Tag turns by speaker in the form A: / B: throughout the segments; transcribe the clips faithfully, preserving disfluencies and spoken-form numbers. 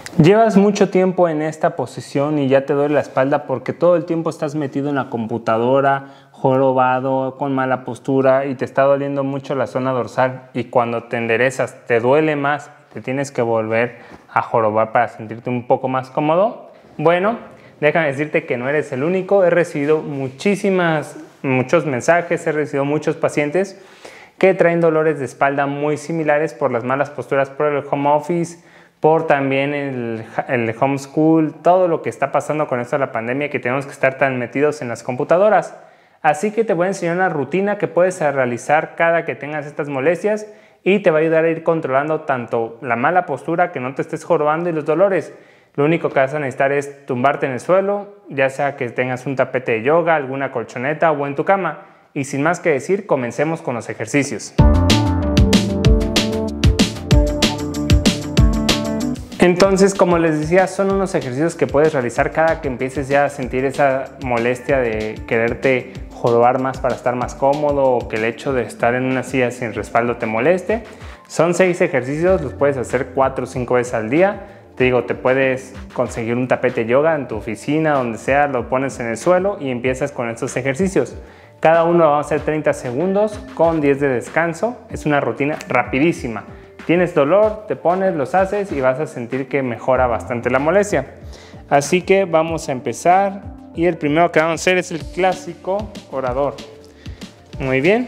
A: Llevas mucho tiempo en esta posición y ya te duele la espalda porque todo el tiempo estás metido en la computadora, jorobado, con mala postura y te está doliendo mucho la zona dorsal, y cuando te enderezas te duele más, te tienes que volver a jorobar para sentirte un poco más cómodo. Bueno, déjame decirte que no eres el único. He recibido muchísimas, muchos mensajes, he recibido muchos pacientes que traen dolores de espalda muy similares por las malas posturas, por el home office, por también el, el homeschool, todo lo que está pasando con esto de la pandemia, que tenemos que estar tan metidos en las computadoras. Así que te voy a enseñar una rutina que puedes realizar cada que tengas estas molestias y te va a ayudar a ir controlando tanto la mala postura, que no te estés jorobando, y los dolores. Lo único que vas a necesitar es tumbarte en el suelo, ya sea que tengas un tapete de yoga, alguna colchoneta o en tu cama. Y sin más que decir, comencemos con los ejercicios. Entonces, como les decía, son unos ejercicios que puedes realizar cada que empieces ya a sentir esa molestia de quererte jorobar más para estar más cómodo, o que el hecho de estar en una silla sin respaldo te moleste. Son seis ejercicios, los puedes hacer cuatro o cinco veces al día. Te digo, te puedes conseguir un tapete de yoga en tu oficina, donde sea, lo pones en el suelo y empiezas con estos ejercicios. Cada uno va a hacer treinta segundos con diez de descanso. Es una rutina rapidísima. Tienes dolor, te pones, los haces y vas a sentir que mejora bastante la molestia. Así que vamos a empezar, y el primero que vamos a hacer es el clásico orador. Muy bien.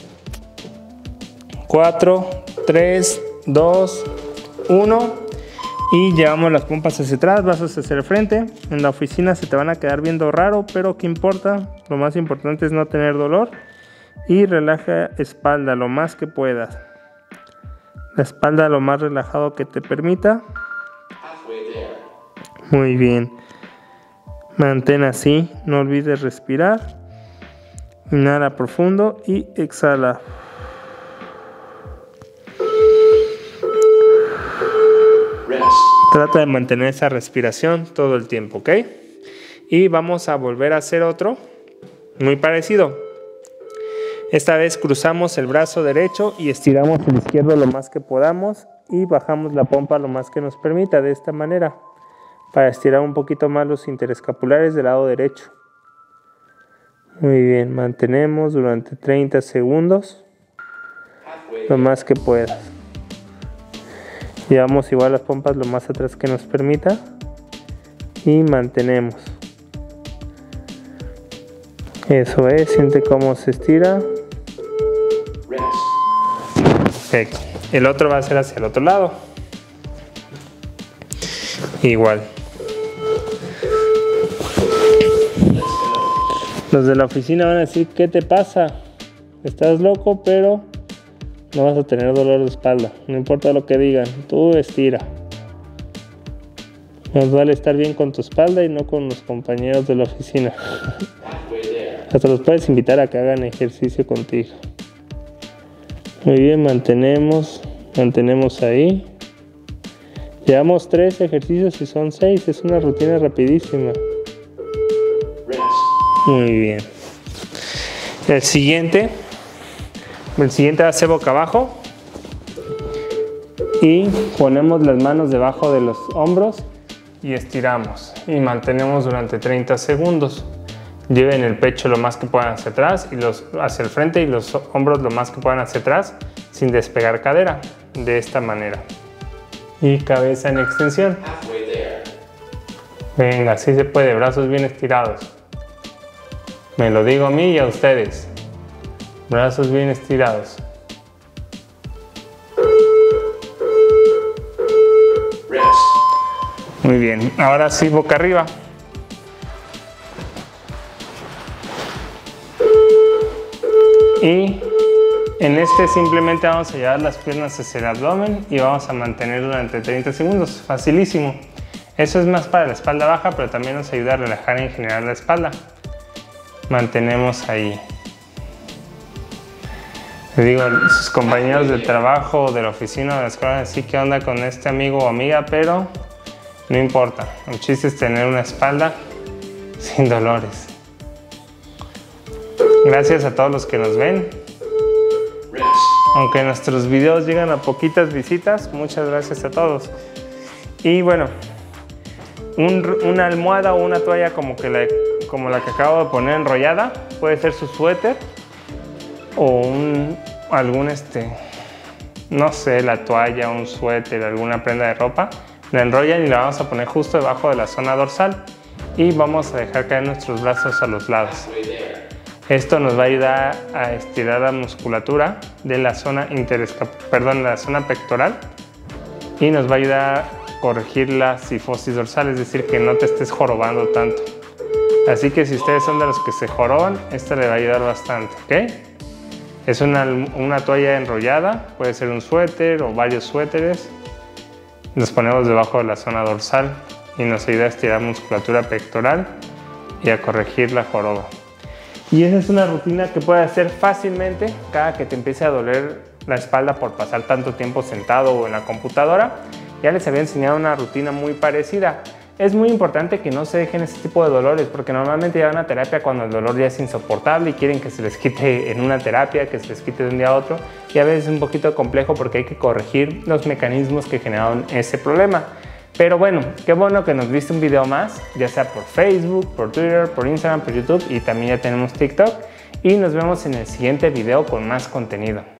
A: cuatro, tres, dos, uno. Y llevamos las pompas hacia atrás, brazos hacia el frente. En la oficina se te van a quedar viendo raro, pero ¿qué importa? Lo más importante es no tener dolor. Y relaja espalda lo más que puedas. La espalda lo más relajado que te permita. Muy bien. Mantén así, no olvides respirar. Inhala profundo y exhala. Trata de mantener esa respiración todo el tiempo, ¿ok? Y vamos a volver a hacer otro muy parecido. Esta vez cruzamos el brazo derecho y estiramos el izquierdo lo más que podamos y bajamos la pompa lo más que nos permita, de esta manera, para estirar un poquito más los interescapulares del lado derecho. Muy bien, mantenemos durante treinta segundos, lo más que puedas. Llevamos igual las pompas lo más atrás que nos permita y mantenemos. Eso es, siente cómo se estira. Perfecto. El otro va a ser hacia el otro lado. Igual. Los de la oficina van a decir, ¿qué te pasa? Estás loco, pero no vas a tener dolor de espalda. No importa lo que digan, tú estira. Nos vale estar bien con tu espalda y no con los compañeros de la oficina. Hasta los puedes invitar a que hagan ejercicio contigo. Muy bien, mantenemos, mantenemos ahí. Llevamos tres ejercicios y son seis, es una rutina rapidísima. Muy bien. El siguiente, el siguiente va a ser boca abajo. Y ponemos las manos debajo de los hombros y estiramos. Y mantenemos durante treinta segundos. Lleven el pecho lo más que puedan hacia atrás y los hacia el frente, y los hombros lo más que puedan hacia atrás sin despegar cadera, de esta manera. Y cabeza en extensión. Venga, así se puede, brazos bien estirados. Me lo digo a mí y a ustedes. Brazos bien estirados. Muy bien, ahora sí boca arriba. Y en este simplemente vamos a llevar las piernas hacia el abdomen y vamos a mantener durante treinta segundos. Facilísimo. Eso es más para la espalda baja, pero también nos ayuda a relajar en general la espalda. Mantenemos ahí. Les digo, sus compañeros de trabajo, de la oficina, de la escuela, así que onda con este amigo o amiga, pero no importa. El chiste es tener una espalda sin dolores. Gracias a todos los que nos ven. Aunque nuestros videos llegan a poquitas visitas, muchas gracias a todos. Y bueno, un, una almohada o una toalla como, que la, como la que acabo de poner enrollada. Puede ser su suéter o un, algún, este, no sé, la toalla, un suéter, alguna prenda de ropa. La enrollan y la vamos a poner justo debajo de la zona dorsal y vamos a dejar caer nuestros brazos a los lados. Esto nos va a ayudar a estirar la musculatura de la zona interescap- perdón, de la zona pectoral y nos va a ayudar a corregir la cifosis dorsal, es decir, que no te estés jorobando tanto. Así que si ustedes son de los que se joroban, esta le va a ayudar bastante, ¿ok? Es una, una toalla enrollada, puede ser un suéter o varios suéteres. Los ponemos debajo de la zona dorsal y nos ayuda a estirar musculatura pectoral y a corregir la joroba. Y esa es una rutina que puedes hacer fácilmente cada que te empiece a doler la espalda por pasar tanto tiempo sentado o en la computadora. Ya les había enseñado una rutina muy parecida. Es muy importante que no se dejen ese tipo de dolores porque normalmente llevan a terapia cuando el dolor ya es insoportable y quieren que se les quite en una terapia, que se les quite de un día a otro, y a veces es un poquito complejo porque hay que corregir los mecanismos que generaron ese problema. Pero bueno, qué bueno que nos viste un video más, ya sea por Facebook, por Twitter, por Instagram, por YouTube y también ya tenemos TikTok. Y nos vemos en el siguiente video con más contenido.